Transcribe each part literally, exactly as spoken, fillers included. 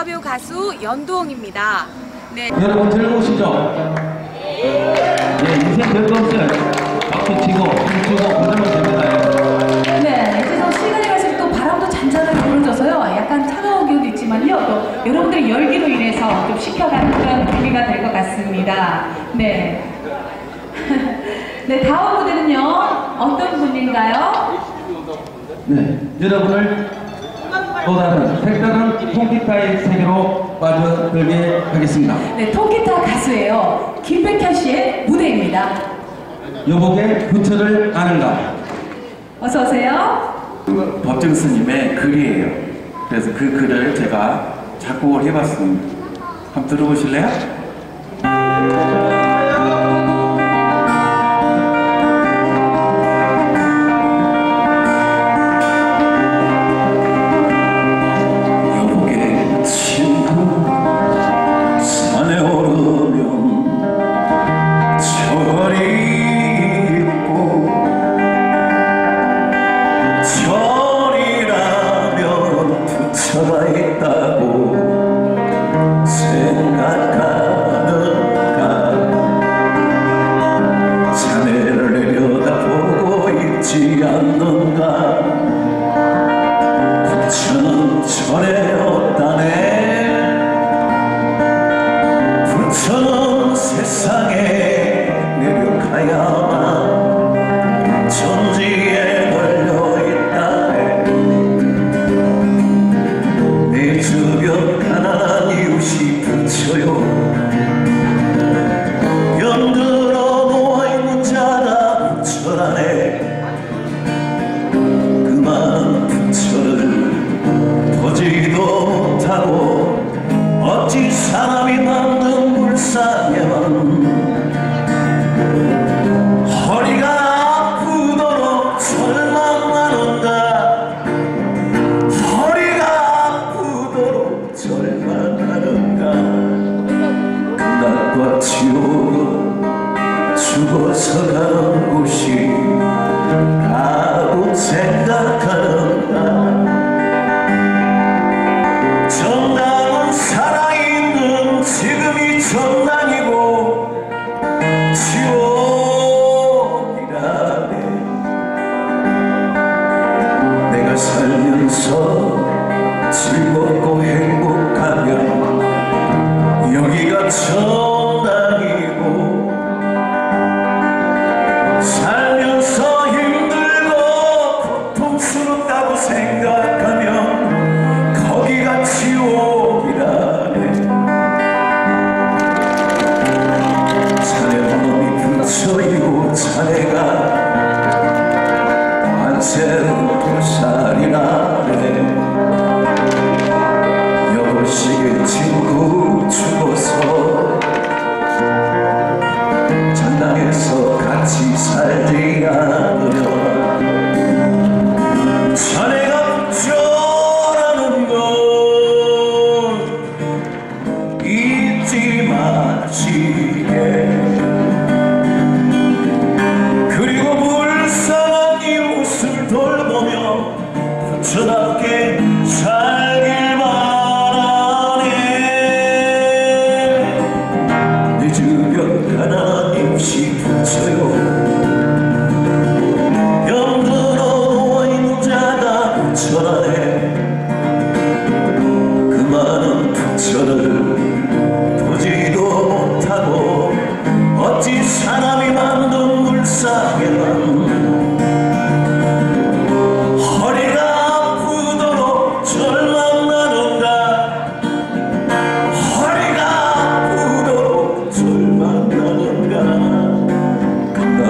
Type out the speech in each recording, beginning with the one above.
영화배우 가수 연두홍입니다. 네. 여러분 즐거우시죠? 네, 인생 별거 없어요. 박수 치고 춤추고 그러면 됩니다. 네, 이제 좀 시간이 갈수록 또 바람도 잔잔하게 불어져서요. 약간 차가운 기운도 있지만요. 또 여러분들의 열기로 인해서 좀 식혀가는 그런 분위기가 될 것 같습니다. 네. 네, 다음 무대는요. 어떤 분인가요? 네, 여러분을 또 다른 색다른 통기타의 세계로 빠져들게 하겠습니다. 네, 통기타 가수예요. 김백현 씨의 무대입니다. 여복의 부처를 아는가? 어서 오세요. 법정 스님의 글이에요. 그래서 그 글을 제가 작곡을 해봤습니다. 한번 들어보실래요? 죽어서 가는 곳이 라고 생각하는가. 정당은 살아있는 지금이 정당이고 지옥이라네. 내가 살면서 즐겁고 행복하면 여기가 정당이고, 살면서 힘들고 고통스럽다고 생각하면 거기가 지옥이라네. 자네 마음이 부처이고 자네가 만세로 불살이라네. 여보시게 친구 죽어서 전당에서 같이 살지 않으려. 자네가 부처라는 건 잊지 마시게. 그리고 불쌍한 이웃을 돌보며 부처답게 살길 바라네. 늦으면 가난한 임시 부처요. 병들어 누워있는 자가 부처라네. 그 많은 부처를 보지도 못하고 어찌 사람이 만든 물상에만 허리가 아프도록 절망 나는가. 허리가 아프도록 절망 나는가.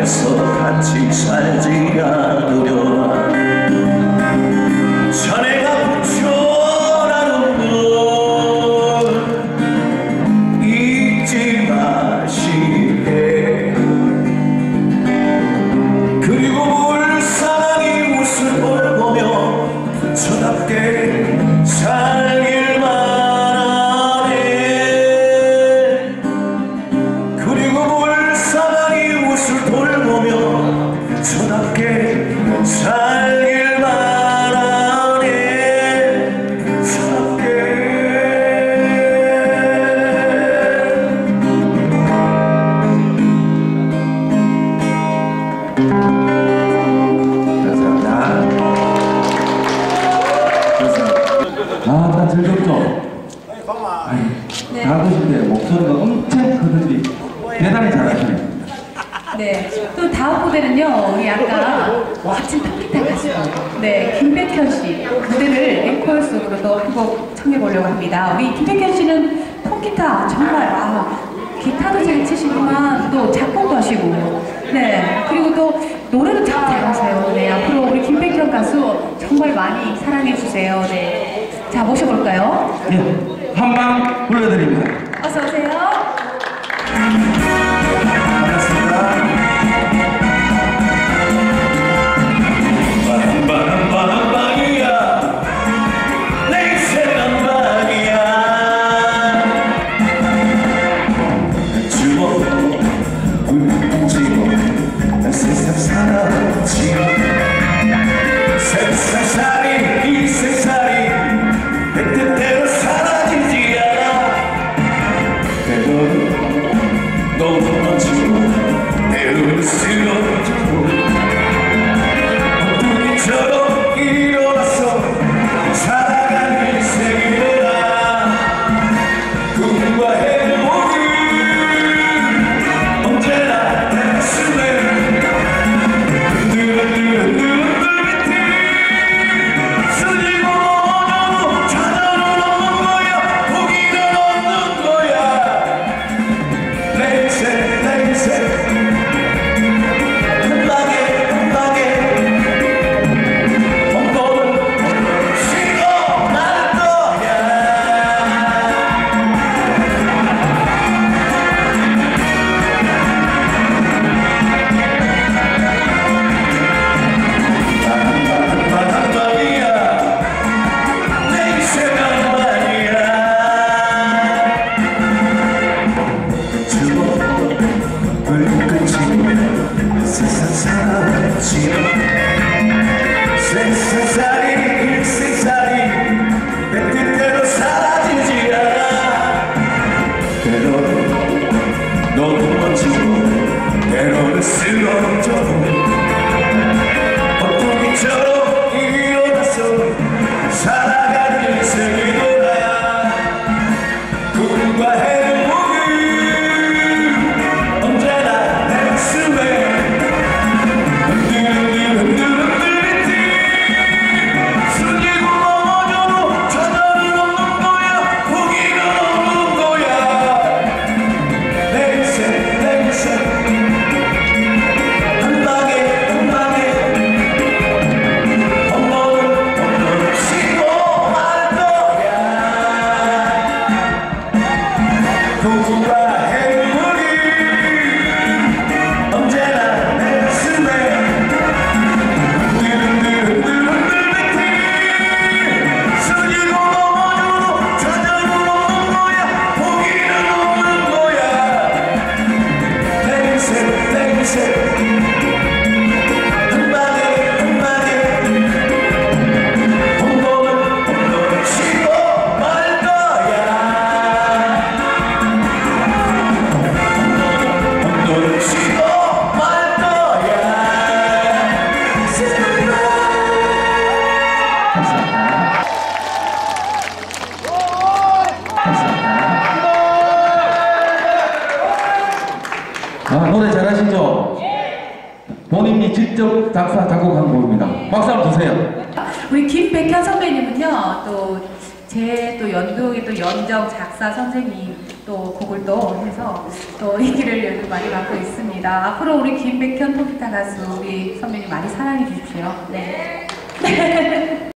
살면서 같이 살지 않으려나 자네가 부처라는 걸 잊지 마시게 그리고 불쌍히 웃을 걸 보며 부처답게 살길만 하네 그리고 불쌍히 웃을 걸 보며 부처답게 살길만 하네 부처답게 아, 다 즐겁죠? 아이, 다드신데 목소리가 엄청 크던데 대단히 잘하시네. 네. 또 다음 무대는요, 우리 아까 멋진 통기타 가수, 네, 김백현 씨 무대를 앵콜송으로 또 한 곡 청해보려고 합니다. 우리 김백현 씨는 통기타 정말, 아, 기타도 잘 치시지만 또 작곡도 하시고, 네, 그리고 또 노래도 참 잘하세요. 네, 앞으로 우리 김백현 가수 정말 많이 사랑해주세요. 네. 자, 모셔볼까요? 예, 한방 불러드립니다. 어서오세요. 바람 바람 바람 방이야 내 인생 한방이야 주먹 움직이고 난 세상 살아왔지 세상살이 이 세상이 내 뜻대로 사라지지 않아 때로는 너무 멋지고 때로는 쓰러지고 처럼 일어나서 살아가는 인생이라 꿈과 행복은 언제나 내 가슴에 흔들흔들흔들흔들 밑에 쓸리고 넘어져도 찾아는 없는 거야 포기는 없는 거야 내 인생 내 인생 한 방에 한 방에 세상 살아왔지 세상살이 일생살이 내 뜻대로 사라지지 않아 때로는 너무 멋지고 때로는 쓰러져도 어떻게처럼 일어나서 살아가는 인생이더라 꿈과 행복은 언제나 내 가슴에 아, 노래 잘하시죠? 본인이 직접 작사, 작곡한 곡입니다. 박수 한번 주세요. 우리 김백현 선배님은요, 또 제 또 연극의 또 연정 작사 선생님 또 곡을 또 해서 또 인기를 요즘 많이 받고 있습니다. 앞으로 우리 김백현 통기타 가수 우리 선배님 많이 사랑해 주십시오. 네.